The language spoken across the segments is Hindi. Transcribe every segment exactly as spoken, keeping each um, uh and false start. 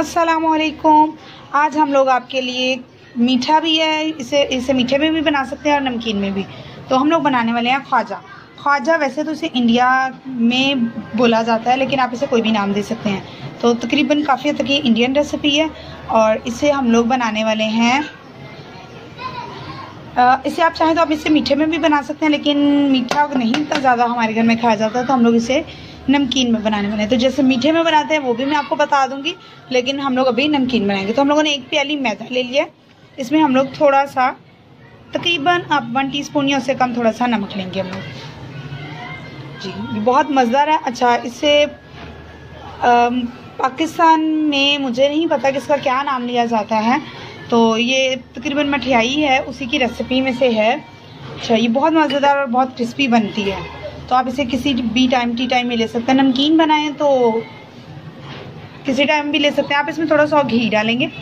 अस्सलामुअलैकुम। आज हम लोग आपके लिए मीठा भी है, इसे इसे मीठे में भी बना सकते हैं और नमकीन में भी। तो हम लोग बनाने वाले हैं ख्वाजा। ख्वाजा वैसे तो इसे इंडिया में बोला जाता है, लेकिन आप इसे कोई भी नाम दे सकते हैं। तो तकरीबन काफ़ी हद तक ये इंडियन रेसिपी है और इसे हम लोग बनाने वाले हैं। इसे आप चाहें तो आप इसे मीठे में भी बना सकते हैं, लेकिन मीठा नहीं इतना ज़्यादा हमारे घर में खाया जाता है, तो हम लोग इसे नमकीन में बनाने वाले हैं। तो जैसे मीठे में बनाते हैं वो भी मैं आपको बता दूंगी, लेकिन हम लोग अभी नमकीन बनाएंगे। तो हम लोगों ने एक प्याली मैदा ले लिया, इसमें हम लोग थोड़ा सा तकरीबन आप वन टीस्पून या उससे कम थोड़ा सा नमक लेंगे हम लोग जी। बहुत मज़ेदार है। अच्छा, इससे पाकिस्तान में मुझे नहीं पता कि इसका क्या नाम लिया जाता है, तो ये तकरीबन मठियाई है, उसी की रेसिपी में से है। अच्छा, ये बहुत मज़ेदार और बहुत क्रिस्पी बनती है, तो आप इसे किसी भी टाइम टी टाइम में ले सकते हैं। नमकीन बनाएं तो किसी टाइम भी ले सकते हैं। आप इसमें थोड़ा सा घी डालेंगे।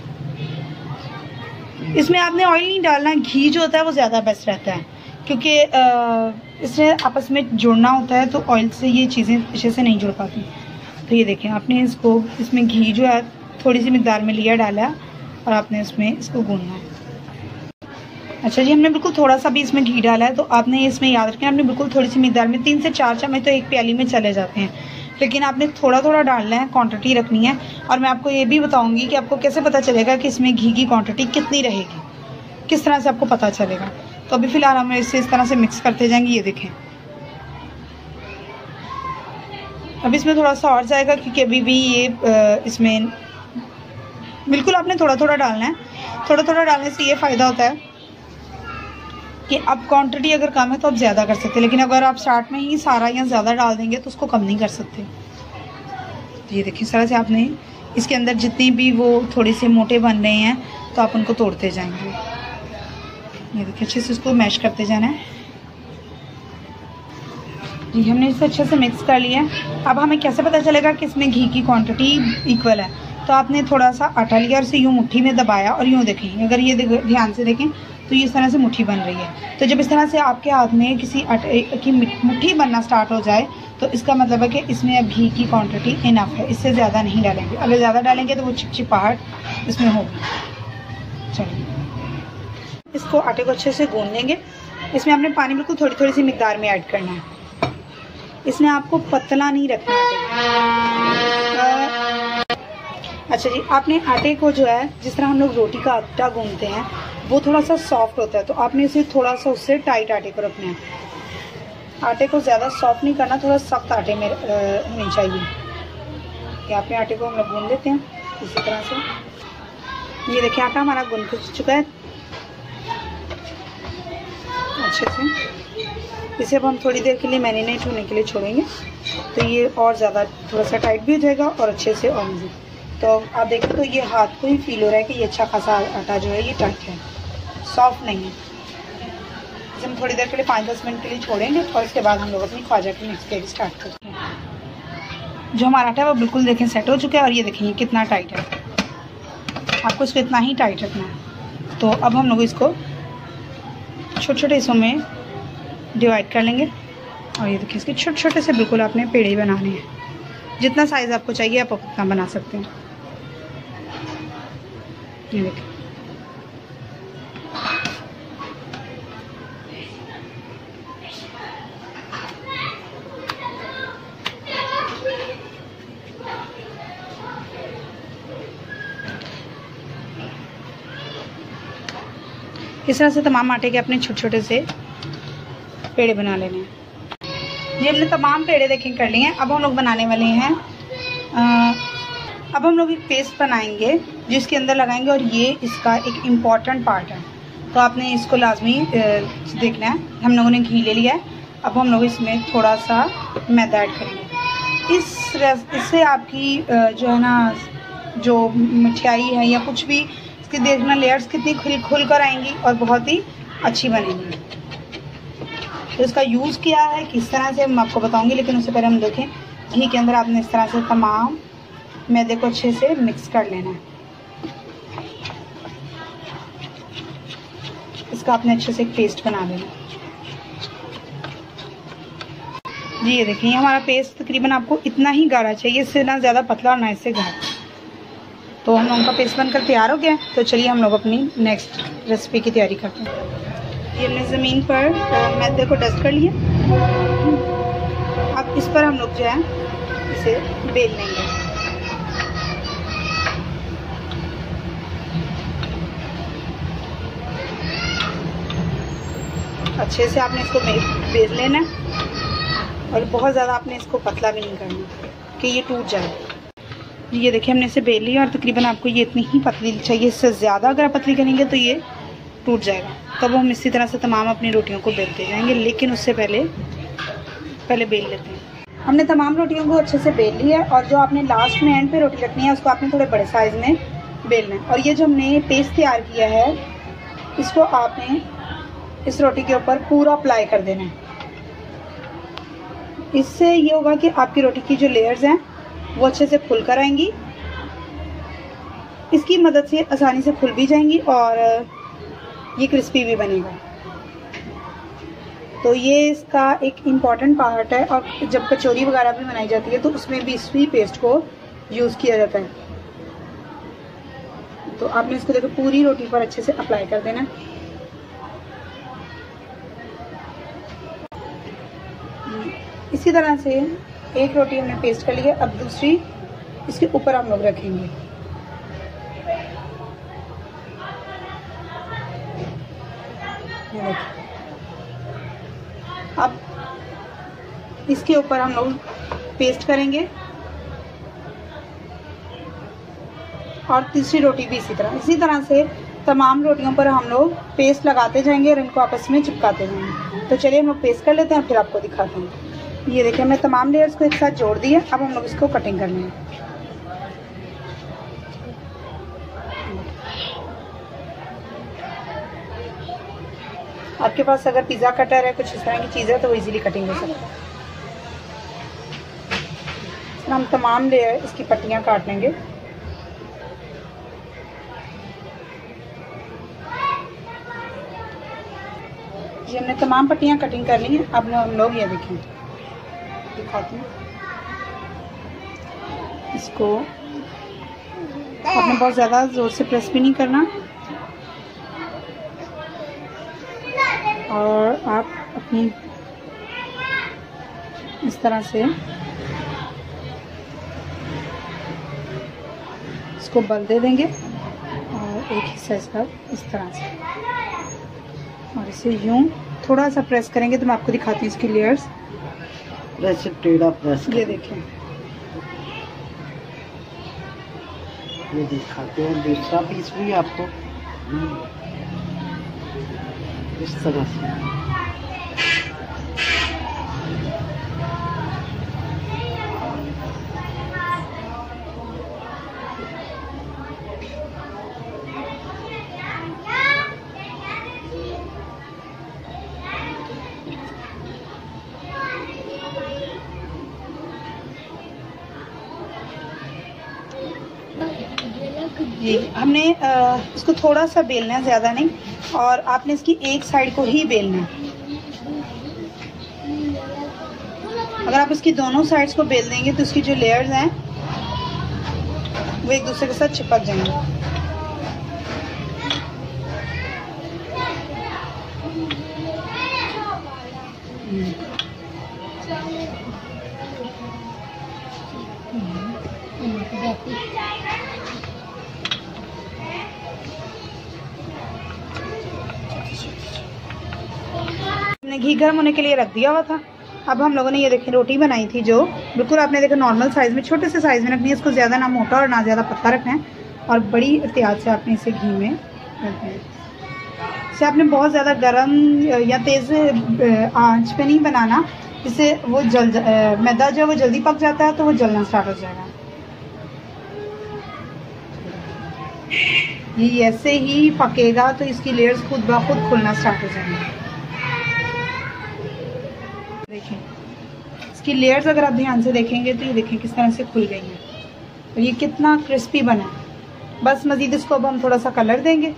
इसमें आपने ऑयल नहीं डालना, घी जो होता है वो ज़्यादा बेस्ट रहता है, क्योंकि इससे आपस में जुड़ना होता है, तो ऑयल से ये चीज़ें अच्छे से नहीं जुड़ पाती। तो ये देखें, आपने इसको इसमें घी जो है थोड़ी सी मिकदार में लिया डाला और आपने इसमें इसको गूंदना है। अच्छा जी, हमने बिल्कुल थोड़ा सा भी इसमें घी डाला है, तो आपने इसमें याद रखें आपने बिल्कुल थोड़ी सी मिकदार में, तीन से चार चम्मच तो एक प्याली में चले जाते हैं, लेकिन आपने थोड़ा थोड़ा डालना है, क्वांटिटी रखनी है। और मैं आपको ये भी बताऊंगी कि आपको कैसे पता चलेगा कि इसमें घी की क्वांटिटी कितनी रहेगी, किस तरह से आपको पता चलेगा। तो अभी फ़िलहाल हम इसे इस तरह से मिक्स करते जाएंगे। ये देखें, अब इसमें थोड़ा सा और जाएगा, क्योंकि अभी भी ये इसमें बिल्कुल आपने थोड़ा थोड़ा डालना है। थोड़ा थोड़ा डालने से ये फ़ायदा होता है कि अब क्वांटिटी अगर कम है तो आप ज़्यादा कर सकते हैं, लेकिन अगर आप स्टार्ट में ही सारा या ज़्यादा डाल देंगे तो उसको कम नहीं कर सकते। तो ये देखिए, इस तरह से आपने इसके अंदर जितनी भी वो थोड़े से मोटे बन रहे हैं तो आप उनको तोड़ते जाएंगे। ये देखिए, अच्छे से इसको मैश करते जाना है जी। हमने इसे अच्छे से मिक्स कर लिया है। अब हमें कैसे पता चलेगा कि इसमें घी की क्वांटिटी इक्वल है? तो आपने थोड़ा सा आटा लिया और इसे यूँ मुट्ठी में दबाया और यूँ देखें, अगर ये ध्यान से देखें तो ये इस तरह से मुट्ठी बन रही है। तो जब इस तरह से आपके हाथ में किसी आटे की मुट्ठी बनना स्टार्ट हो जाए तो इसका मतलब है कि इसमें अब घी की क्वांटिटी इनफ है, इससे ज़्यादा नहीं डालेंगे। अगर ज़्यादा डालेंगे तो वो चिपचिपाहट इसमें होगी। चलिए, इसको आटे को अच्छे से गूंद लेंगे। इसमें आपने पानी बिल्कुल थोड़ी थोड़ी सी मिकदार में ऐड करना है। इसमें आपको पतला नहीं रखना आटे। अच्छा जी, आपने आटे को जो है जिस तरह हम लोग रोटी का आटा गूंदते हैं वो थोड़ा सा सॉफ्ट होता है, तो आपने इसे थोड़ा सा उससे टाइट आटे को रखना है। आटे को ज़्यादा सॉफ्ट नहीं करना, थोड़ा सख्त आटे में होनी चाहिए। कि आपने आटे को हम लोग गूंद लेते हैं इसी तरह से। ये देखिए, आटा हमारा गूंद चुका है अच्छे से। इसे अब हम थोड़ी देर के लिए मैरिनेट होने के लिए छोड़ेंगे, तो ये और ज़्यादा थोड़ा सा टाइट भी हो जाएगा और अच्छे से ऑयल। तो आप देखें तो ये हाथ को ही फील हो रहा है कि ये अच्छा खासा आटा जो है ये टाइट है, सॉफ्ट नहीं है। इसे हम थोड़ी देर के लिए पाँच दस मिनट के लिए छोड़ेंगे और इसके बाद हम लोग अपनी ख्वाजा की मिक्स करके स्टार्ट करते हैं। जो हमारा आटा है वो बिल्कुल देखें सेट हो चुका है, और ये देखें कितना टाइट है। आपको इसको इतना ही टाइट रखना है। तो अब हम लोग इसको छोटे छोटे हिस्सों में डिवाइड कर लेंगे, और ये देखिए इसके छोटे छोटे से बिल्कुल आपने पेड़े बनाने हैं। जितना साइज़ आपको चाहिए आप उतना बना सकते हैं। ये देखिए, इस तरह से तमाम आटे के अपने छोटे छोटे से पेड़े बना लेने हैं। ये हमने तमाम पेड़े देखें कर लिए हैं। अब हम लोग बनाने वाले हैं आ, अब हम लोग एक पेस्ट बनाएंगे जिसके अंदर लगाएंगे, और ये इसका एक इम्पॉर्टेंट पार्ट है, तो आपने इसको लाजमी देखना है। हम लोगों ने घी ले लिया है। अब हम लोग इसमें थोड़ा सा मैदा ऐड करेंगे। इस इससे आपकी जो है ना, जो मिठाई है या कुछ भी, इसकी देखना लेयर्स कितनी खुल खुल कर आएंगी और बहुत ही अच्छी बनेंगी। तो इसका यूज़ किया है किस तरह से मैं आपको बताऊंगी, लेकिन उससे पहले हम देखें घी के अंदर आपने इस तरह से तमाम मैदे को अच्छे से मिक्स कर लेना है। इसका आपने अच्छे से एक पेस्ट बना लेना। जी ये देखिए हमारा पेस्ट तकरीबन आपको इतना ही गाढ़ा चाहिए, इससे ना ज़्यादा पतला और ना इससे गाढ़ा। तो हम लोगों का पेस्ट बनकर तैयार हो गया है। तो चलिए हम लोग अपनी नेक्स्ट रेसिपी की तैयारी करते हैं। ये हमने ज़मीन पर मैदे को डस्ट कर लिया। अब इस पर हम लोग जो है इसे बेल लेंगे। अच्छे से आपने इसको बेल लेना है और बहुत ज़्यादा आपने इसको पतला भी नहीं करना कि ये टूट जाए। ये देखिए हमने इसे बेल लिया और तकरीबन आपको ये इतनी ही पतली चाहिए। इससे ज़्यादा अगर आप पतली करेंगे तो ये टूट जाएगा। तब हम इसी तरह से तमाम अपनी रोटियों को बेलते जाएंगे, लेकिन उससे पहले पहले बेल लेते हैं। हमने तमाम रोटियों को अच्छे से बेल लिया है और जो आपने लास्ट में एंड पे रोटी रखनी है उसको आपने थोड़े बड़े साइज़ में बेलना है। और ये जो हमने पेस्ट तैयार किया है इसको आपने इस रोटी के ऊपर पूरा अप्लाई कर देना है। इससे ये होगा कि आपकी रोटी की जो लेयर्स हैं वो अच्छे से खुल कर आएंगी। इसकी मदद से आसानी से खुल भी जाएंगी और ये क्रिस्पी भी बनेगा। तो ये इसका एक इम्पॉर्टेंट पार्ट है। और जब कचौरी वगैरह भी बनाई जाती है तो उसमें भी इसी पेस्ट को यूज़ किया जाता है। तो आपने इसको देखो पूरी रोटी पर अच्छे से अप्लाई कर देना। इसी तरह से एक रोटी हमने पेस्ट कर ली है। अब दूसरी इसके ऊपर हम लोग रखेंगे। अब इसके ऊपर हम लोग पेस्ट करेंगे और तीसरी रोटी भी इसी तरह इसी तरह से तमाम रोटियों पर हम लोग पेस्ट लगाते जाएंगे और इनको आपस में चिपकाते जाएंगे। तो चलिए हम लोग पेस्ट कर लेते हैं फिर आपको दिखाते हैं। ये देखिए हमने तमाम लेयर्स को एक साथ जोड़ दिया। अब हम लोग इसको कटिंग करनी है। आपके पास अगर पिज़्ज़ा कटर है, कुछ इस तरह की चीज़ है तो वो इजीली कटिंग हो सकती है। हम तमाम लेयर इसकी पट्टियाँ काट लेंगे। ये हमने तमाम पट्टियाँ कटिंग कर ली हैं। अब हम लोग ये देखें दिखाती हूँ। इसको आपने बहुत ज़्यादा ज़ोर से प्रेस भी नहीं करना और आप अपनी इस तरह से इसको बल दे देंगे और एक हिस्सा इसका इस तरह से और इसे यूं थोड़ा सा प्रेस करेंगे। तो मैं आपको दिखाती हूँ इसकी लेयर्स। प्रेस टेढ़ा प्रेस ये देखें, ये दिखाते हैं दूसरा पीस भी आपको इस तरह से। जी हमने आ, इसको थोड़ा सा बेलना है, ज़्यादा नहीं। और आपने इसकी एक साइड को ही बेलना है। अगर आप इसकी दोनों साइड्स को बेल देंगे तो इसकी जो लेयर्स हैं वो एक दूसरे के साथ चिपक जाएंगे। हमने घी गर्म होने के लिए रख दिया हुआ था। अब हम लोगों ने ये देखिए रोटी बनाई थी जो बिल्कुल आपने देखा नॉर्मल साइज़ में, छोटे से साइज़ में रखनी है। इसको ज़्यादा ना मोटा और ना ज़्यादा पतला रखना है और बड़ी एहतियात से आपने इसे घी में रखना है। इसे आपने बहुत ज़्यादा गर्म या तेज़ आंच पे नहीं बनाना, जिससे वो जल मैदा जो है वो जल्दी पक जाता है तो वो जलना स्टार्ट हो जाएगा। ये ऐसे ही पकेगा तो इसकी लेयर्स खुद ब खुद खुलना स्टार्ट हो जाएंगी। देखिए इसकी लेयर्स अगर आप ध्यान से देखेंगे तो ये देखें किस तरह से खुल गई है और ये कितना क्रिस्पी बना है। बस मज़ीद इसको अब हम थोड़ा सा कलर देंगे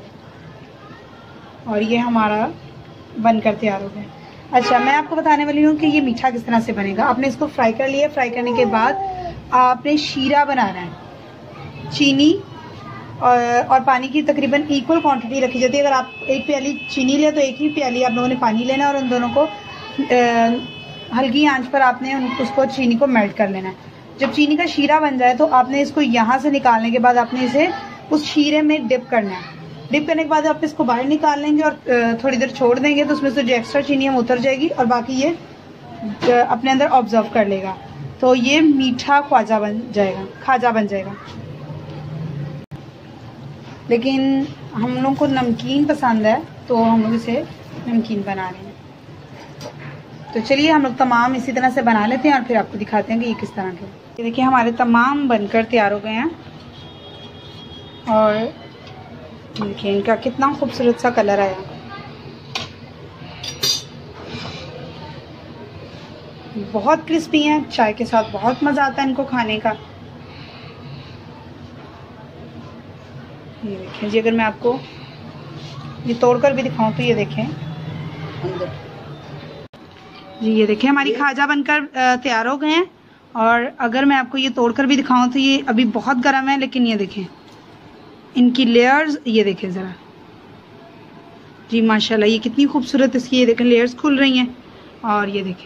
और ये हमारा बनकर तैयार हो गया। अच्छा, मैं आपको बताने वाली हूँ कि ये मीठा किस तरह से बनेगा। आपने इसको फ्राई कर लिया। फ्राई करने के बाद आपने शीरा बनाना है। चीनी और, और पानी की तकरीबन इक्वल क्वांटिटी रखी जाती है। अगर आप एक प्याली चीनी ले तो एक ही प्याली आप लोगों ने पानी लेना है और उन दोनों को आ, हल्की आंच पर आपने उसको चीनी को मेल्ट कर लेना है। जब चीनी का शीरा बन जाए तो आपने इसको यहाँ से निकालने के बाद आपने इसे उस शीरे में डिप करना है। डिप करने के बाद आप इसको बाहर निकाल लेंगे और थोड़ी देर छोड़ देंगे तो उसमें से जो एक्स्ट्रा चीनी है उतर जाएगी और बाकी ये अपने अंदर ऑब्जर्व कर लेगा। तो ये मीठा ख्वाजा बन जाएगा, खाजा बन जाएगा। लेकिन हम लोग को नमकीन पसंद है तो हम लोग इसे नमकीन बना रहे हैं। तो चलिए हम लोग तमाम इसी तरह से बना लेते हैं और फिर आपको दिखाते हैं कि ये किस तरह के। ये देखिए हमारे तमाम बनकर तैयार हो गए हैं और देखिए इनका कितना खूबसूरत सा कलर आया। बहुत क्रिस्पी हैं, चाय के साथ बहुत मज़ा आता है इनको खाने का। ये देखें जी, अगर मैं आपको ये तोड़कर भी दिखाऊं तो ये देखें जी, ये देखें हमारी खाजा बनकर तैयार हो गए हैं। और अगर मैं आपको ये तोड़कर भी दिखाऊं तो ये अभी बहुत गर्म है, लेकिन ये देखें इनकी लेयर्स, ये देखें ज़रा जी माशाल्लाह, ये कितनी खूबसूरत इसकी ये देखें लेयर्स खुल रही हैं। और ये देखें,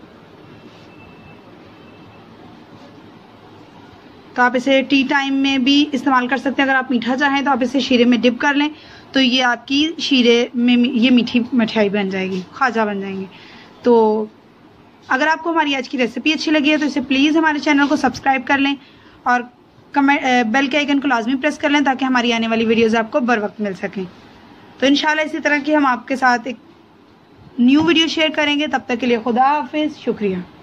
तो आप इसे टी टाइम में भी इस्तेमाल कर सकते हैं। अगर आप मीठा चाहें तो आप इसे शीरे में डिप कर लें तो ये आपकी शीरे में ये मीठी मिठाई बन जाएगी, खाजा बन जाएंगे। तो अगर आपको हमारी आज की रेसिपी अच्छी लगी है तो इसे प्लीज़ हमारे चैनल को सब्सक्राइब कर लें और कमेंट बेल के आइकन को लाजमी प्रेस कर लें ताकि हमारी आने वाली वीडियोज़ आपको बर वक्त मिल सकें। तो इंशाल्लाह इसी तरह की हम आपके साथ एक न्यू वीडियो शेयर करेंगे। तब तक के लिए खुदा हाफिज़, शुक्रिया।